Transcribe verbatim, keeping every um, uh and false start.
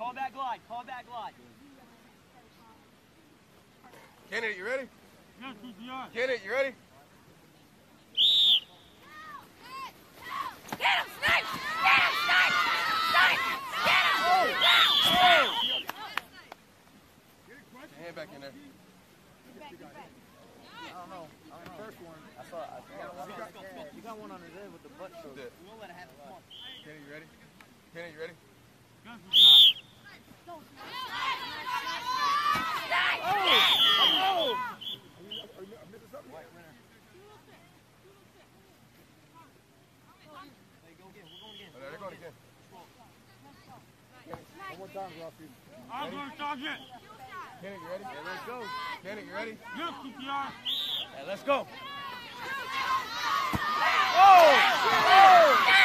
Call that glide. Call that glide. Kennedy, you ready? Yes, P T R. Kennedy, you ready? Get him, Snipe! Get him, Snipe! Snipe! Get him! Oh. Oh. Hand back in there. I don't know. I don't know. First one. I saw. I saw. You got, yeah, you got one on his head with the butt shoulder. We'll let it happen. Come on. Kennedy, you ready? Kennedy, you ready? Yes, P T R. Oh! They're going again. One more time, Ralphie. I'm going to target. Kennedy, you ready? Yeah, let's go. Kennedy, you ready? Yes, P T R. Yeah, let's go. Oh! Oh!